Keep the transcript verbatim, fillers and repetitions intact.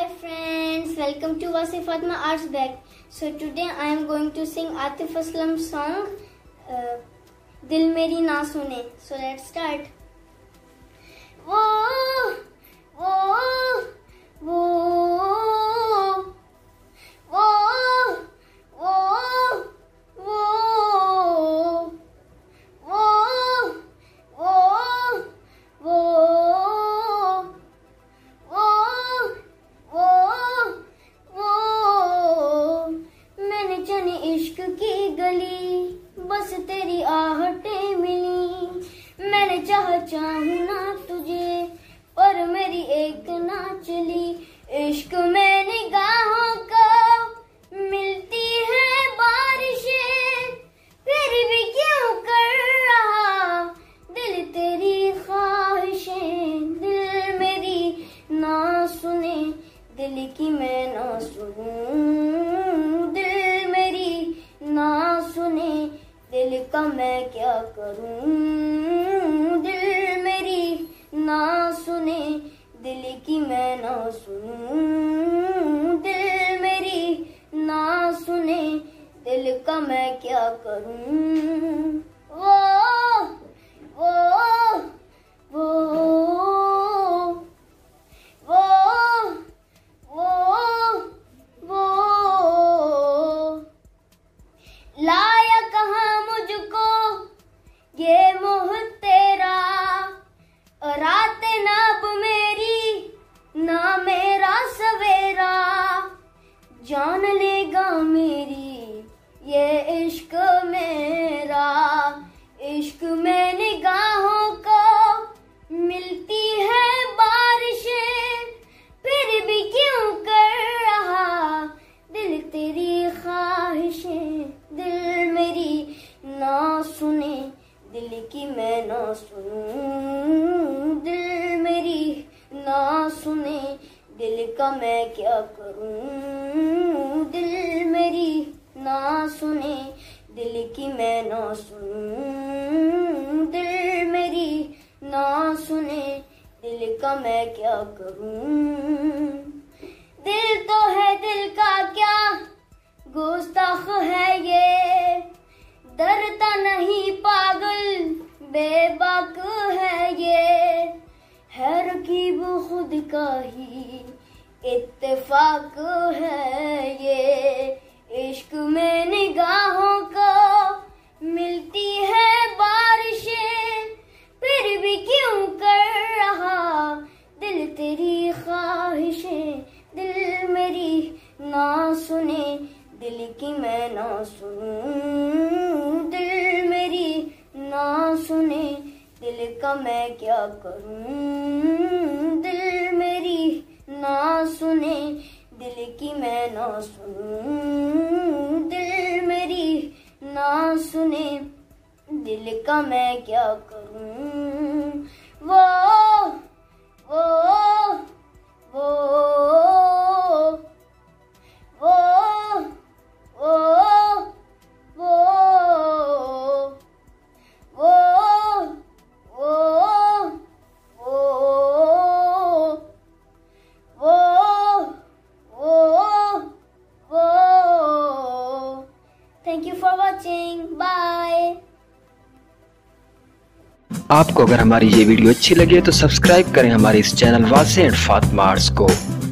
Hi friends, welcome to Wasif Fatma Arts Bag. So today I am going to sing Atif Aslam's song uh, Dil Meri Na Sune. So let's start. वो वो वो वो वो वो वो वो वो मैंने जाने इश्क की गली बस तेरी आहटें मिली। मैंने चाहा चाहूं ना तुझे पर मेरी एक ना चली। इश्क में निगाहों को मिलती है बारिशें फिर भी क्यों कर रहा दिल तेरी ख्वाहिशें। दिल मेरी ना सुने दिल की मैं ना सुनूं। दिल मेरी ना सुने दिल का मैं क्या करूं। दिल मेरी ना सुने दिल की मैं ना सुनूं। दिल मेरी ना सुने दिल का मैं क्या करूं। वो वो वो वो वो वो लाया कहाँ मुझको ये मोह तेरा। रात नब मेरी ना मेरा सवेरा। जान लेगा मेरी ये इश्क मेरा। इश्क में निगाहों को मिलती है बारिशें फिर भी क्यों कर रहा दिल तेरी ख्वाहिशें। दिल मेरी ना सुने दिल की मैं ना सुनूं। दिल मेरी ना सुने दिल का मैं क्या करूं। दिल मेरी ना सुने दिल की मैं ना सुनूं। दिल मेरी ना सुने दिल का मैं क्या करूं। दिल तो है दिल का क्या गुस्ताख है ये। डरता नहीं पागल बेबाक है ये। है रकीब खुद का ही इत्तेफाक है ये। इश्क में निगाहों को मिलती है बारिशें फिर भी क्यों कर रहा दिल तेरी ख्वाहिशें। दिल मेरी ना सुने दिल की मैं ना सुनूं। दिल मेरी ना सुने दिल का मैं क्या करूं। दिल मेरी ना सुने दिल की मैं ना सुनूं। दिल मेरी ना सुने दिल का मैं क्या करूं। वो वो वो वो वो वो वो वो वो वो वो thank you for watching. Bye. आपको अगर हमारी ये वीडियो अच्छी लगे तो सब्सक्राइब करें हमारे इस चैनल वासिफ फातिमा आर्ट्स को।